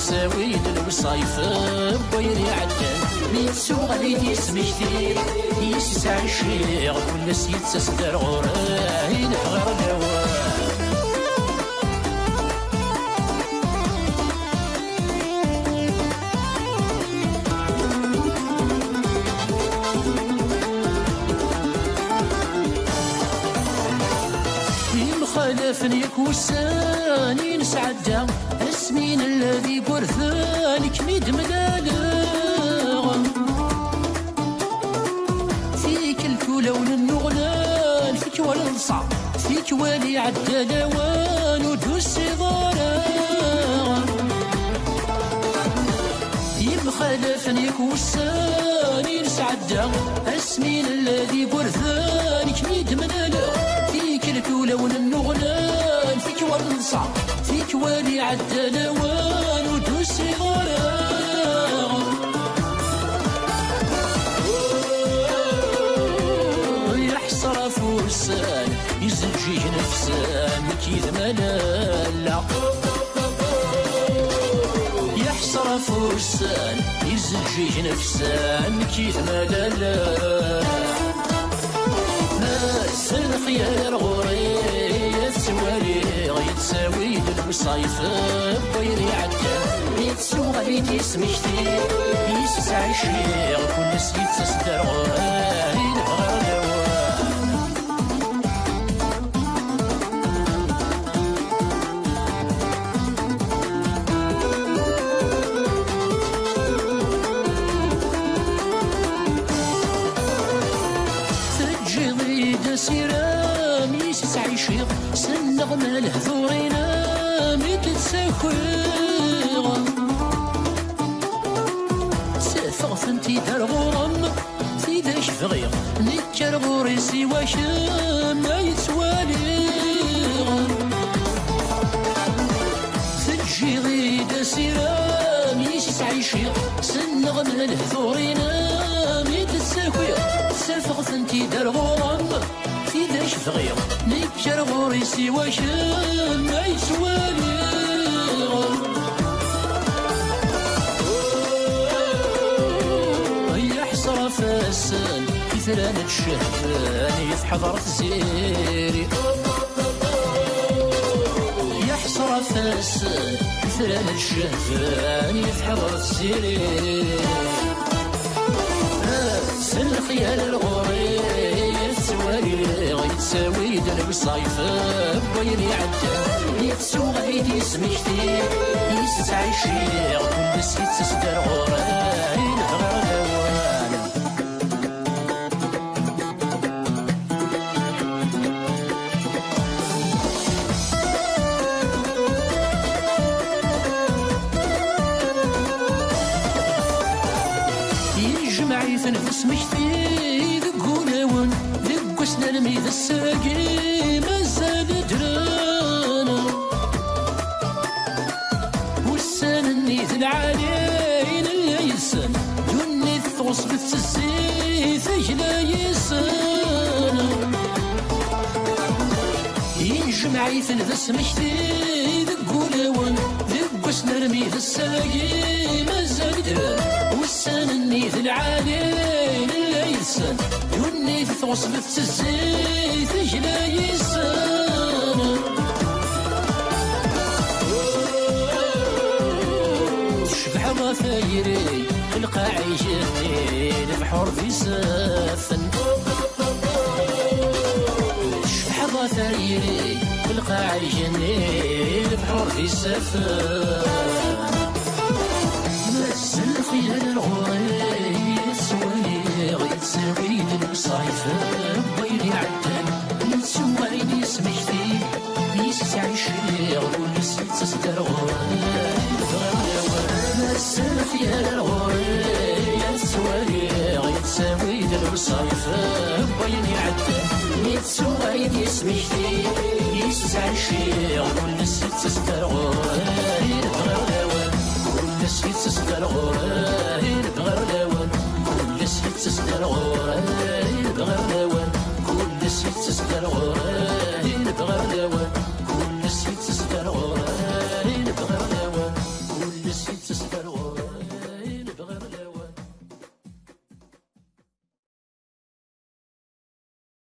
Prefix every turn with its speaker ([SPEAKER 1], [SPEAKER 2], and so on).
[SPEAKER 1] يتساوي الوصايف بويري عدان ميتسو غادي يسميتي يسعى الشيغ كل يتسدر غوراه ينحغر الهواه خلفني كوساني نسعدا اسمين الذي برثانك ميد ملالا فيك الكولون النغلان فيك والنصع فيك والي عدى لوان ودوس ضارا خلفني كوساني نسعدا اسمين الذي برثانك ميد ملالا فيك الكولون النغلان فيك والنصع فيك والي عدى لوان ودوس غرام يحصر فرسان يزجيه نفسان كيد ملالا يحصر فرسان يزجيه نفسان كيد ملالا الخيار غوري يتسوالي يتساوي الوصايف بويري عدان يتسو غادي يسمشتي يسعى الشيغ كل يتسدر غوراه ينهار الهواه سيرام يسعى شيغ سنغ ماله ثورينا ميتساخيغ سافغ فنتي دار غورم في داش فغيغ نكر غوري سوا شام ما يتواليغ تجي غيدا سيرام يسعى شيغ سنغ ماله ثورينا ميتساخيغ سافغ فنتي دار غورم في داش فغيغ نكر غوري سوا شام ما يتواليغ يحصر فاسان كثران الشهفان يفحضر زيري يحصر فاسان كثران الشهفان يفحضر زيري الخيال الغوري يتساوي الوصايف بويري عدان يتسو غادي يسمشتي يسعى الشيغ كل يتسدر غوراه ينهار الهوان يجمع يتنفس مشتي ذقوناون ذقسنا الميد الساقي مازال درانا والسان النيث العالين اللي يسان دوني الثوص بالتسيث اجلا يسان ينجمع يتنفس مشتي ذقوناون ذقسنا الميد الساقي مازال درانا والسان النيث العالين اللي يسان دوني ثوصبت الزيت اجلا يسان تشبح ضفايري القاعي جني البحور في سافن تشبح ضفايري القاعي جني البحور في سافن مس الخيال الغوري يتساوي الوصايف بويري عدان يتسوى يسمشتي يسعى الشيغ كل يتسدر غوراه مس الخيال الغوري يتساوي الوصايف بويري عدان يتسوى يسمشتي يسعى الشيغ كل يتسدر غوراه